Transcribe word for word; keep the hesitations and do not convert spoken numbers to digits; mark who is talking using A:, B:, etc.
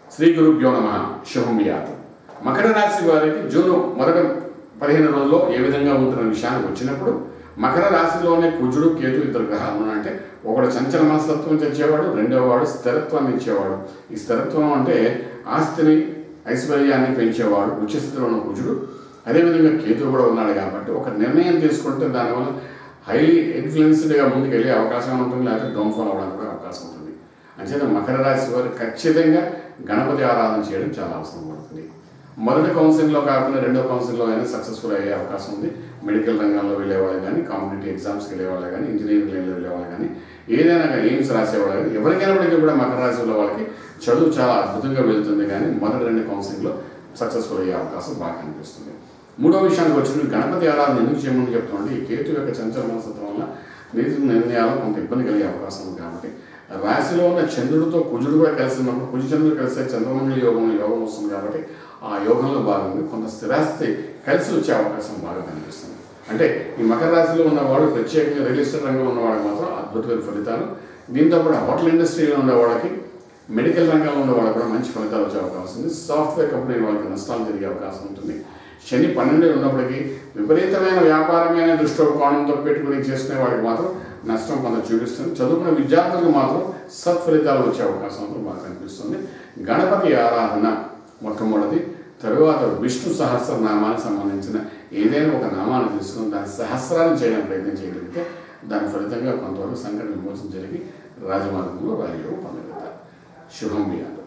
A: శ్రీ గురుభ్యో నమః. శుభం వ్యాతు. మకర రాశి వారికి జూన్ మొదటి పదిహేను రోజుల్లో ఏ విధంగా ఉంటున్న విషయానికి వచ్చినప్పుడు, మకర రాశిలోనే కుజుడు కేతు ఇద్దరు గ్రహాలు అంటే ఒకడు చంచల మనస్తత్వం ఇచ్చేవాడు, రెండవ వాడు స్థిరత్వాన్ని ఇచ్చేవాడు. ఈ స్థిరత్వం అంటే ఆస్తిని ఐశ్వర్యాన్ని పెంచేవాడు ఉచ్చస్థితిలో ఉన్న కుజుడు. అదేవిధంగా కేతువు కూడా ఉన్నాడు కాబట్టి ఒక నిర్ణయం తీసుకుంటే దానివల్ల హైలీ ఇన్ఫ్లుయెన్స్డ్గా ముందుకు వెళ్ళే అవకాశం ఉంటుంది, లేకపోతే డౌన్ఫాల్ అవ్వడానికి కూడా అవకాశం ఉంటుంది. అంచేత మకర రాశి వారు ఖచ్చితంగా గణపతి ఆరాధన చేయడం చాలా అవసరం పడుతుంది. మొదటి కౌన్సిలింగ్లో కాకుండా రెండో కౌన్సిలింగ్లో అయినా సక్సెస్ఫుల్ అయ్యే అవకాశం ఉంది. మెడికల్ రంగంలో వెళ్ళేవాళ్ళు కానీ, కాంపిటేటివ్ ఎగ్జామ్స్కి వెళ్ళేవాళ్ళు కానీ, ఇంజనీరింగ్ లైన్లో వెళ్ళేవాళ్ళు కానీ, ఏదైనా కానీ ఎయిమ్స్ రాసేవాళ్ళు కానీ, ఎవరికైనప్పటికీ కూడా మకర రాశిలో వాళ్ళకి చదువు చాలా అద్భుతంగా వెళ్తుంది. కానీ మొదటి రెండు కౌన్సిలింగ్లో సక్సెస్ఫుల్ అయ్యే అవకాశం బాగా కనిపిస్తుంది. మూడో విషయానికి వచ్చిన గణపతి ఆరాధన ఎందుకు చేయమని చెప్తామంటే, ఈ కేతు యొక్క చంచల మనస్తత్వం వల్ల నీతి నిర్ణయాలు కొంత ఇబ్బంది కలిగే అవకాశం ఉంది. కాబట్టి రాశిలో ఉన్న చంద్రుడితో కుజుడు కూడా కలిసి ఉన్నప్పుడు, కుజు చంద్రుడు కలిసే చంద్రమండలి యోగం యోగం వస్తుంది. కాబట్టి ఆ యోగంలో భాగంగా కొంత స్థిరాస్తి కలిసి వచ్చే అవకాశం బాగా కనిపిస్తుంది. అంటే ఈ మకర రాశిలో ఉన్నవాడు, ప్రత్యేకంగా రియల్ ఎస్టేట్ రంగంలో ఉన్నవాడు మాత్రం అద్భుతమైన ఫలితాలు. దీంతో కూడా హోటల్ ఇండస్ట్రీలో ఉన్న వాళ్ళకి, మెడికల్ రంగంలో ఉన్న వాళ్ళకి కూడా మంచి ఫలితాలు వచ్చే అవకాశం ఉంది. సాఫ్ట్వేర్ కంపెనీ వాళ్ళకి నష్టాలు జరిగే అవకాశం ఉంటుంది. శని పన్నెండు ఉన్నప్పటికీ విపరీతమైన వ్యాపారమైన దృష్టికోణంతో పెట్టుకుని చేసుకునే వాడికి మాత్రం నష్టం కొంత చూపిస్తుంది. చదువుకున్న విద్యార్థులకు మాత్రం సత్ఫలితాలు వచ్చే అవకాశం బాగా కనిపిస్తుంది. గణపతి ఆరాధన మొట్టమొదటి, తరువాత విష్ణు సహస్రనామానికి సంబంధించిన ఏదైనా ఒక నామాన్ని తీసుకుని దాని సహస్రాన్ని చేయడానికి ప్రయత్నం చేయగలిగితే దాని ఫలితంగా కొంతవరకు సంకట విమోచన జరిగి రాజమార్గంలో రాజయోగం పొందగలుగుతారు. శుభం వ్యాధి.